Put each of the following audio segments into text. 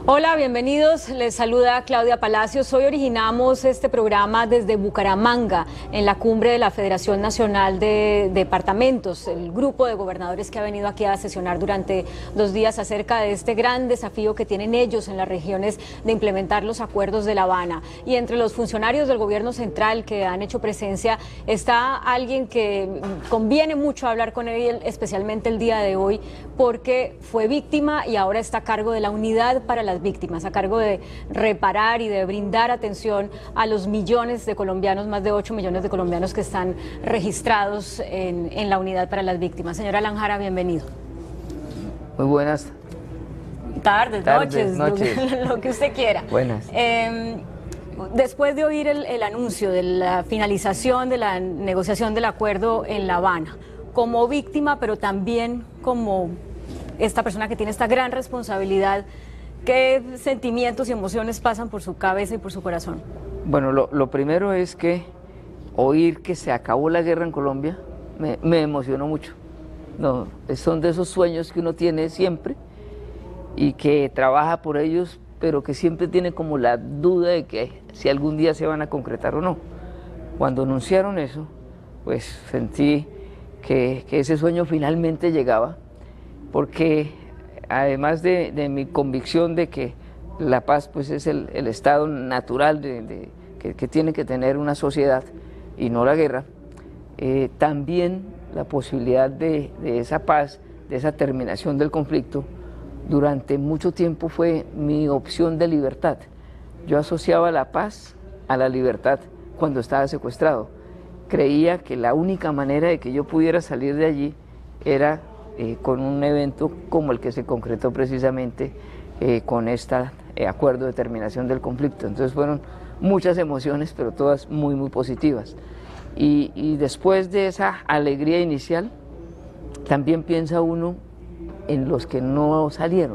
Hola, bienvenidos. Les saluda Claudia Palacios. Hoy originamos este programa desde Bucaramanga, en la cumbre de la Federación Nacional de Departamentos, el grupo de gobernadores que ha venido aquí a sesionar durante 2 días acerca de este gran desafío que tienen ellos en las regiones de implementar los acuerdos de La Habana. Y entre los funcionarios del gobierno central que han hecho presencia está alguien que conviene mucho hablar con él, especialmente el día de hoy, porque fue víctima y ahora está a cargo de la unidad para las víctimas, a cargo de reparar y de brindar atención a los millones de colombianos, más de 8 millones de colombianos que están registrados en la unidad para las víctimas. Señora Alan Jara, bienvenido. Muy buenas tardes, noches. Lo que usted quiera. Buenas. Después de oír el anuncio de la finalización de la negociación del acuerdo en La Habana, como víctima, pero también como esta persona que tiene esta gran responsabilidad, ¿qué sentimientos y emociones pasan por su cabeza y por su corazón? Bueno, lo primero es que oír que se acabó la guerra en Colombia me emocionó mucho. No, son de esos sueños que uno tiene siempre y que trabaja por ellos, pero que siempre tiene como la duda de que si algún día se van a concretar o no. Cuando anunciaron eso, pues sentí que ese sueño finalmente llegaba, porque además de mi convicción de que la paz pues es el estado natural que tiene que tener una sociedad y no la guerra, también la posibilidad de esa paz, de esa terminación del conflicto, durante mucho tiempo fue mi opción de libertad. Yo asociaba la paz a la libertad cuando estaba secuestrado. Creía que la única manera de que yo pudiera salir de allí era con un evento como el que se concretó precisamente con este acuerdo de terminación del conflicto. Entonces fueron muchas emociones, pero todas muy, muy positivas. Y después de esa alegría inicial, también piensa uno en los que no salieron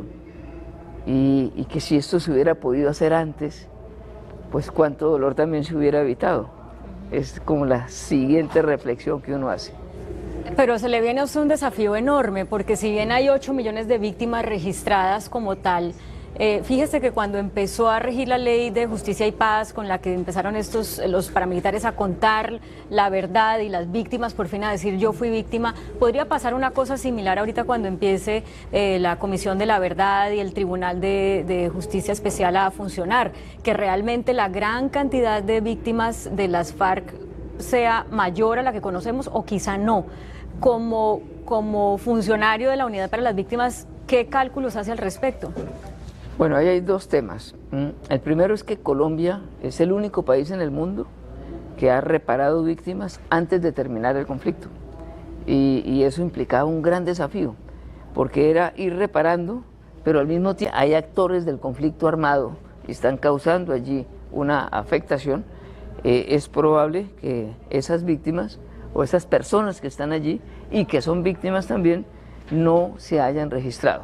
y que si esto se hubiera podido hacer antes, pues cuánto dolor también se hubiera evitado. Es como la siguiente reflexión que uno hace. Pero se le viene a usted un desafío enorme, porque si bien hay 8 millones de víctimas registradas como tal, fíjese que cuando empezó a regir la ley de justicia y paz, con la que empezaron los paramilitares a contar la verdad y las víctimas por fin a decir yo fui víctima, podría pasar una cosa similar ahorita cuando empiece la Comisión de la Verdad y el Tribunal de Justicia Especial a funcionar, que realmente la gran cantidad de víctimas de las FARC sea mayor a la que conocemos o quizá no. Como funcionario de la Unidad para las Víctimas, ¿qué cálculos hace al respecto? Bueno, ahí hay dos temas. El primero es que Colombia es el único país en el mundo que ha reparado víctimas antes de terminar el conflicto. Y eso implicaba un gran desafío, porque era ir reparando, pero al mismo tiempo hay actores del conflicto armado y están causando allí una afectación. Es probable que esas víctimas o esas personas que están allí y que son víctimas también no se hayan registrado.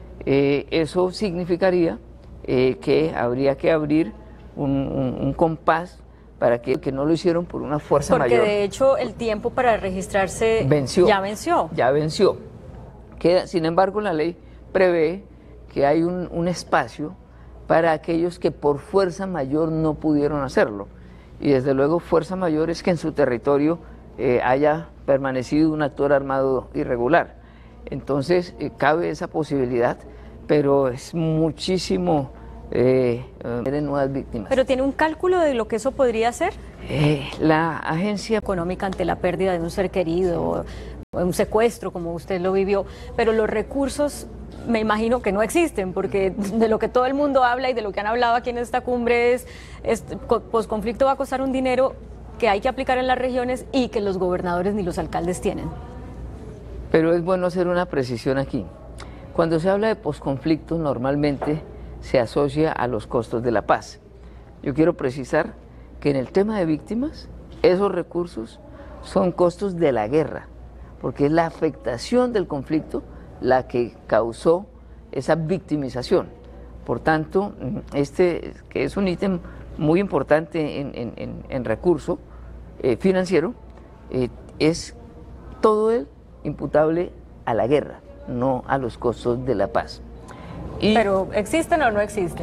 Eso significaría que habría que abrir un compás para que no lo hicieron por una fuerza mayor. Porque de hecho el tiempo para registrarse ya venció. Ya venció. Sin embargo, la ley prevé que hay un espacio para aquellos que por fuerza mayor no pudieron hacerlo. Y desde luego fuerza mayor es que en su territorio haya permanecido un actor armado irregular. Entonces cabe esa posibilidad, pero es muchísimo de nuevas víctimas. ¿Pero tiene un cálculo de lo que eso podría ser? La agencia económica ante la pérdida de un ser querido, o un secuestro como usted lo vivió, pero los recursos me imagino que no existen, porque de lo que todo el mundo habla y de lo que han hablado aquí en esta cumbre es posconflicto va a costar un dinero que hay que aplicar en las regiones y que los gobernadores ni los alcaldes tienen. Pero es bueno hacer una precisión aquí. Cuando se habla de posconflicto, normalmente se asocia a los costos de la paz. Yo quiero precisar que en el tema de víctimas, esos recursos son costos de la guerra, porque es la afectación del conflicto la que causó esa victimización. Por tanto, que es un ítem muy importante en recurso financiero, es todo él imputable a la guerra, no a los costos de la paz. ¿Pero existen o no existen?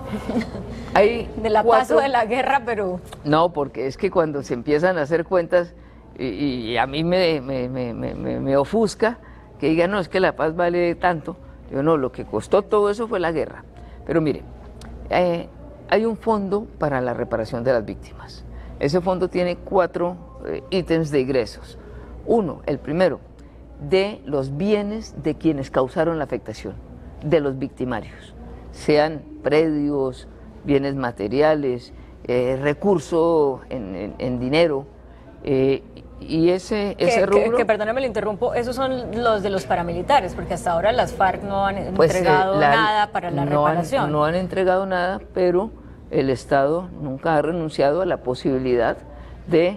Hay de la paso de la guerra, pero... No, porque es que cuando se empiezan a hacer cuentas, y a mí me ofusca que digan, no, es que la paz vale tanto. Yo no, lo que costó todo eso fue la guerra. Pero mire, hay un fondo para la reparación de las víctimas. Ese fondo tiene 4 ítems de ingresos. Uno, el primero, de los bienes de quienes causaron la afectación, de los victimarios, sean predios, bienes materiales, recurso en dinero, y ese rubro... Que perdóname, le interrumpo, esos son los de los paramilitares, porque hasta ahora las FARC no han entregado nada para la reparación. No han entregado nada, pero el Estado nunca ha renunciado a la posibilidad de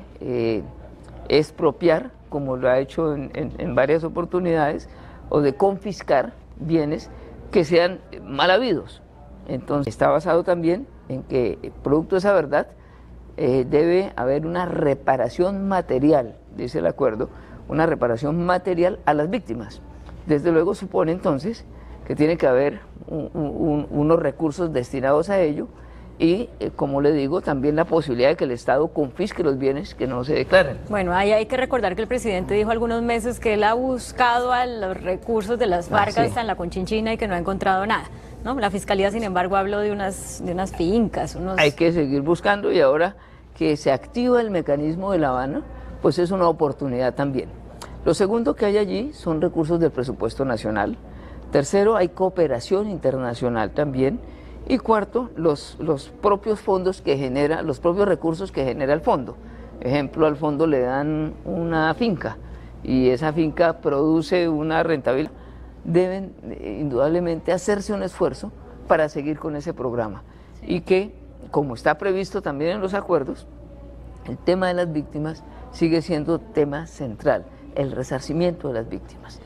expropiar, como lo ha hecho en varias oportunidades, o de confiscar bienes que sean mal habidos. Entonces, está basado también en que, producto de esa verdad, debe haber una reparación material, dice el acuerdo, una reparación material a las víctimas. Desde luego supone entonces que tiene que haber unos recursos destinados a ello y, como le digo, también la posibilidad de que el Estado confisque los bienes que no se declaren. Bueno, ahí hay que recordar que el presidente dijo algunos meses que él ha buscado a los recursos de las FARC hasta en la Conchinchina y que no ha encontrado nada, ¿no? La Fiscalía, sin embargo, habló de unas fincas. Hay que seguir buscando, y ahora que se activa el mecanismo de La Habana, pues es una oportunidad también. Lo segundo que hay allí son recursos del presupuesto nacional. Tercero, hay cooperación internacional también. Y cuarto, los propios fondos que genera, los propios recursos que genera el fondo. Ejemplo, al fondo le dan una finca y esa finca produce una rentabilidad. Deben indudablemente hacerse un esfuerzo para seguir con ese programa. Sí. Y que, como está previsto también en los acuerdos, el tema de las víctimas sigue siendo tema central, el resarcimiento de las víctimas.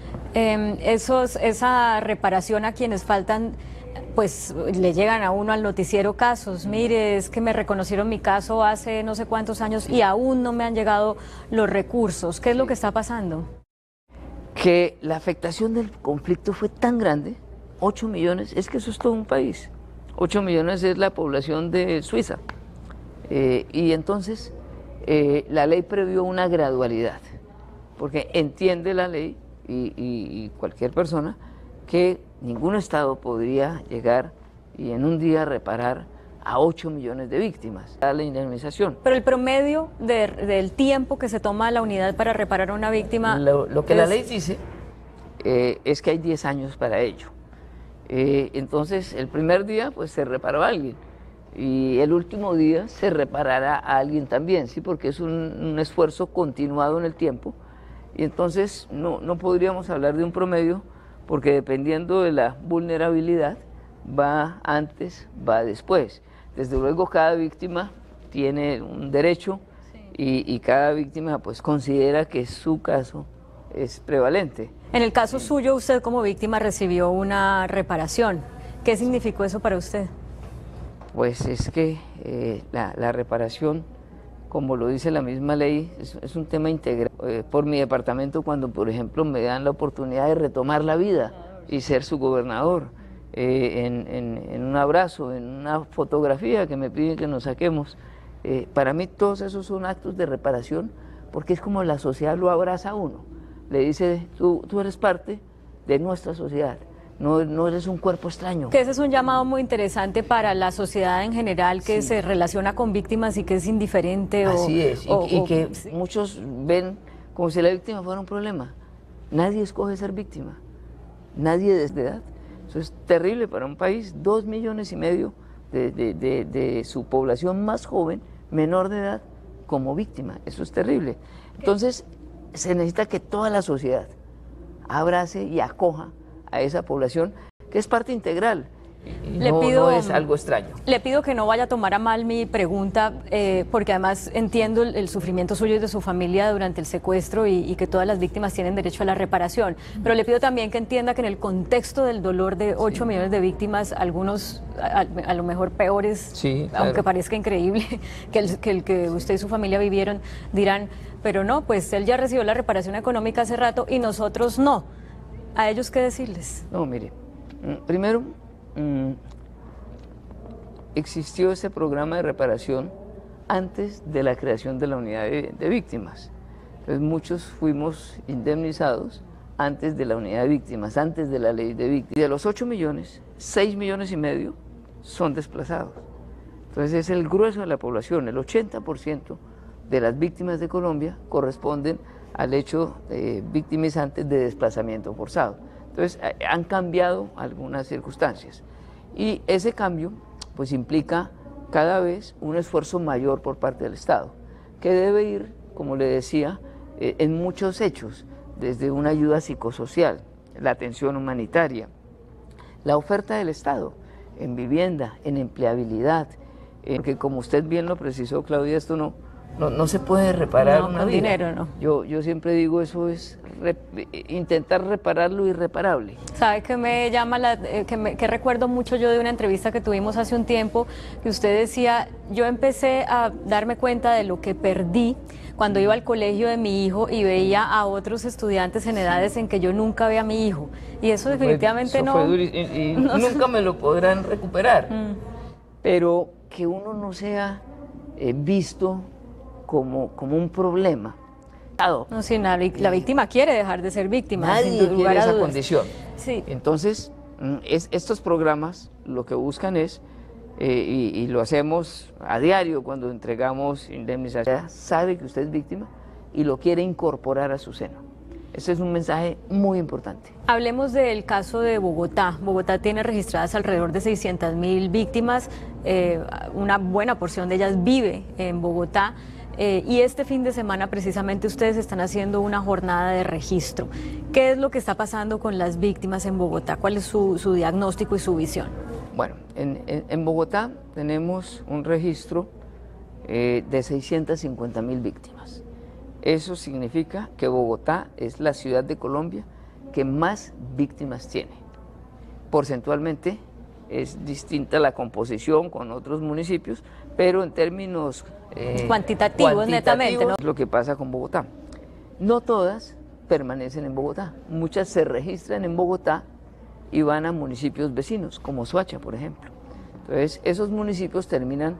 Esa reparación a quienes faltan, pues le llegan a uno al noticiero casos, mire, es que me reconocieron mi caso hace no sé cuántos años y aún no me han llegado los recursos. ¿Qué es lo que está pasando? Que la afectación del conflicto fue tan grande, 8 millones, es que eso es todo un país. 8 millones es la población de Suiza. Y entonces la ley previó una gradualidad, porque entiende la ley y cualquier persona que ningún Estado podría llegar y en un día reparar a 8 millones de víctimas, a la indemnización. Pero el promedio del tiempo que se toma la unidad para reparar a una víctima... Lo que la ley dice es que hay 10 años para ello. Entonces, el primer día pues se reparó a alguien y el último día se reparará a alguien también, ¿sí? Porque es un esfuerzo continuado en el tiempo y entonces no podríamos hablar de un promedio, porque dependiendo de la vulnerabilidad, va antes, va después. Desde luego cada víctima tiene un derecho y cada víctima pues considera que su caso es prevalente. En el caso suyo, usted como víctima recibió una reparación. ¿Qué significó eso para usted? Pues es que la reparación, como lo dice la misma ley, es un tema integral. Por mi departamento, cuando por ejemplo me dan la oportunidad de retomar la vida y ser su gobernador, en un abrazo, en una fotografía que me piden que nos saquemos, para mí todos esos son actos de reparación, porque es como la sociedad lo abraza a uno, le dice, tú eres parte de nuestra sociedad. No eres un cuerpo extraño. Que ese es un llamado muy interesante para la sociedad en general, que se relaciona con víctimas y que es indiferente. Así es, y que muchos ven como si la víctima fuera un problema. Nadie escoge ser víctima, nadie desde edad. Eso es terrible para un país, 2,5 millones de su población más joven, menor de edad, como víctima. Eso es terrible. Entonces, se necesita que toda la sociedad abrace y acoja a esa población, que es parte integral. No es algo extraño. Le pido que no vaya a tomar a mal mi pregunta, porque además entiendo el sufrimiento suyo y de su familia durante el secuestro y que todas las víctimas tienen derecho a la reparación. Pero le pido también que entienda que en el contexto del dolor de 8 millones de víctimas, algunos a lo mejor peores, claro, aunque parezca increíble, que el que usted y su familia vivieron, dirán, pero no, pues él ya recibió la reparación económica hace rato y nosotros no. ¿A ellos qué decirles? No, mire, primero existió ese programa de reparación antes de la creación de la unidad de víctimas. Entonces muchos fuimos indemnizados antes de la unidad de víctimas, antes de la ley de víctimas. Y de los 8 millones, 6,5 millones son desplazados. Entonces es el grueso de la población, el 80% de las víctimas de Colombia corresponden al hecho victimizante de desplazamiento forzado. Entonces han cambiado algunas circunstancias y ese cambio pues implica cada vez un esfuerzo mayor por parte del Estado, que debe ir, como le decía, en muchos hechos, desde una ayuda psicosocial, la atención humanitaria, la oferta del Estado en vivienda, en empleabilidad, que como usted bien lo precisó, Claudia, esto no se puede reparar una vida. Dinero, no. Yo siempre digo, eso es intentar reparar lo irreparable. ¿Sabe qué me llama que recuerdo mucho yo de una entrevista que tuvimos hace un tiempo, que usted decía, yo empecé a darme cuenta de lo que perdí cuando iba al colegio de mi hijo y veía a otros estudiantes en edades en que yo nunca veía a mi hijo? Y eso definitivamente eso no... Fue y no nunca me lo podrán recuperar. Pero que uno no sea visto como un problema. No, sí, la víctima quiere dejar de ser víctima. Nadie quiere esa condición. Sí. Entonces, estos programas lo que buscan es, y lo hacemos a diario cuando entregamos indemnización, sabe que usted es víctima y lo quiere incorporar a su seno. Ese es un mensaje muy importante. Hablemos del caso de Bogotá. Bogotá tiene registradas alrededor de 600.000 víctimas, una buena porción de ellas vive en Bogotá. Y este fin de semana precisamente ustedes están haciendo una jornada de registro. ¿Qué es lo que está pasando con las víctimas en Bogotá? ¿Cuál es su diagnóstico y su visión? Bueno, en Bogotá tenemos un registro de 650.000 víctimas. Eso significa que Bogotá es la ciudad de Colombia que más víctimas tiene. Porcentualmente es distinta la composición con otros municipios, pero en términos cuantitativos netamente, ¿no? Es lo que pasa con Bogotá. No todas permanecen en Bogotá, muchas se registran en Bogotá y van a municipios vecinos, como Soacha, por ejemplo. Entonces, esos municipios terminan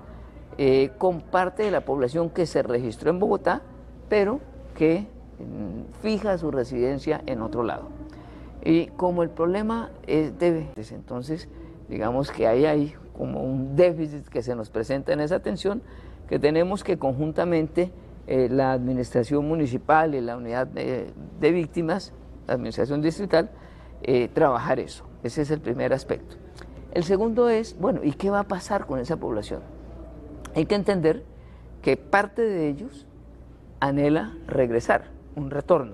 con parte de la población que se registró en Bogotá, pero que fija su residencia en otro lado. Y como el problema es entonces digamos que hay como un déficit que se nos presenta en esa atención, que tenemos que conjuntamente la administración municipal y la unidad de víctimas, la administración distrital, trabajar eso. Ese es el primer aspecto. El segundo es, bueno, ¿y qué va a pasar con esa población? Hay que entender que parte de ellos anhela regresar, un retorno.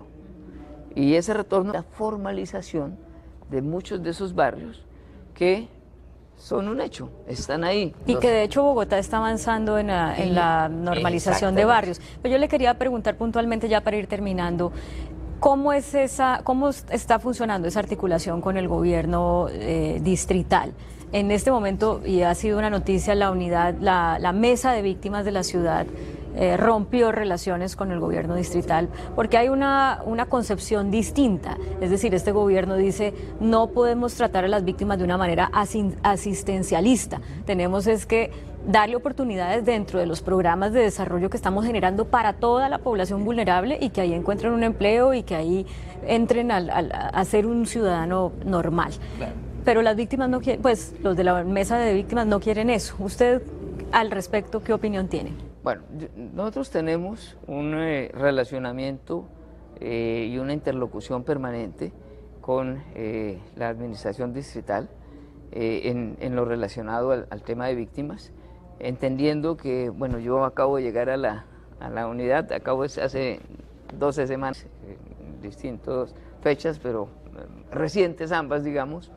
Y ese retorno es la formalización de muchos de esos barrios que son un hecho, están ahí. Y que de hecho Bogotá está avanzando en la normalización de barrios. Pero yo le quería preguntar puntualmente, ya para ir terminando, ¿cómo está funcionando esa articulación con el gobierno distrital? En este momento, y ha sido una noticia, la mesa de víctimas de la ciudad rompió relaciones con el gobierno distrital porque hay una concepción distinta. Es decir, este gobierno dice, no podemos tratar a las víctimas de una manera asistencialista. Tenemos es que darle oportunidades dentro de los programas de desarrollo que estamos generando para toda la población vulnerable y que ahí encuentren un empleo y que ahí entren a ser un ciudadano normal. Claro. Pero las víctimas no quieren, pues los de la mesa de víctimas no quieren eso. ¿Usted al respecto qué opinión tiene? Bueno, nosotros tenemos un relacionamiento y una interlocución permanente con la administración distrital en lo relacionado al tema de víctimas, entendiendo que, bueno, yo acabo de llegar a la unidad, hace 12 semanas, distintas fechas, pero recientes ambas, digamos.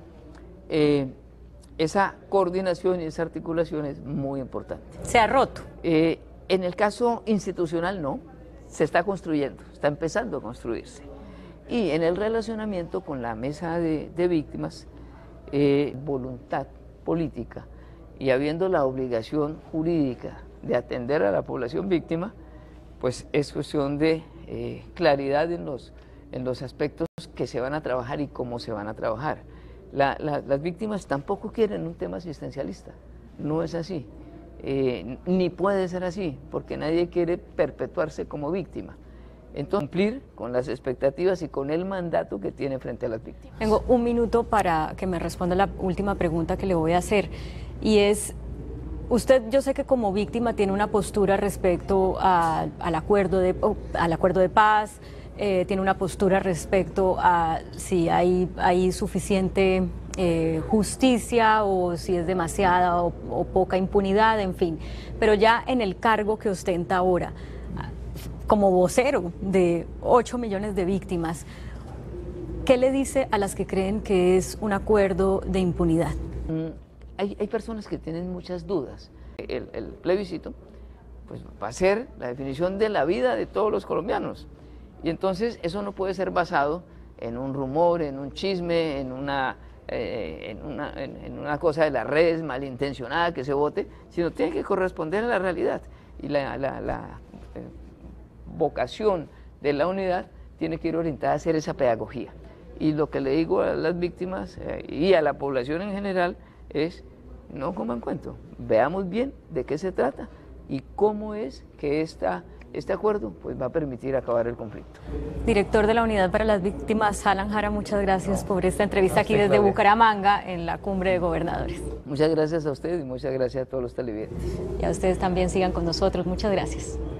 Esa coordinación y esa articulación es muy importante. ¿Se ha roto? En el caso institucional no, se está construyendo, está empezando a construirse. Y en el relacionamiento con la mesa de víctimas, voluntad política y habiendo la obligación jurídica de atender a la población víctima, pues es cuestión de claridad en los aspectos que se van a trabajar y cómo se van a trabajar. Las víctimas tampoco quieren un tema asistencialista, no es así, ni puede ser así, porque nadie quiere perpetuarse como víctima. Entonces, cumplir con las expectativas y con el mandato que tiene frente a las víctimas. Tengo un minuto para que me responda la última pregunta que le voy a hacer, y es, usted, yo sé que como víctima tiene una postura respecto al acuerdo de paz, tiene una postura respecto a si hay suficiente justicia o si es demasiada o poca impunidad, en fin. Pero ya en el cargo que ostenta ahora, como vocero de 8 millones de víctimas, ¿qué le dice a las que creen que es un acuerdo de impunidad? Hay personas que tienen muchas dudas. El plebiscito pues, va a ser la definición de la vida de todos los colombianos. Y entonces eso no puede ser basado en un rumor, en un chisme, en una cosa de las redes malintencionada que se vote, sino tiene que corresponder a la realidad. Y la vocación de la unidad tiene que ir orientada a hacer esa pedagogía. Y lo que le digo a las víctimas y a la población en general es: no coman cuento, veamos bien de qué se trata y cómo es que este acuerdo pues, va a permitir acabar el conflicto. Director de la Unidad para las Víctimas, Alan Jara, muchas gracias por esta entrevista aquí desde Bucaramanga en la Cumbre de Gobernadores. Muchas gracias a ustedes y muchas gracias a todos los televidentes. Y a ustedes también, sigan con nosotros, muchas gracias.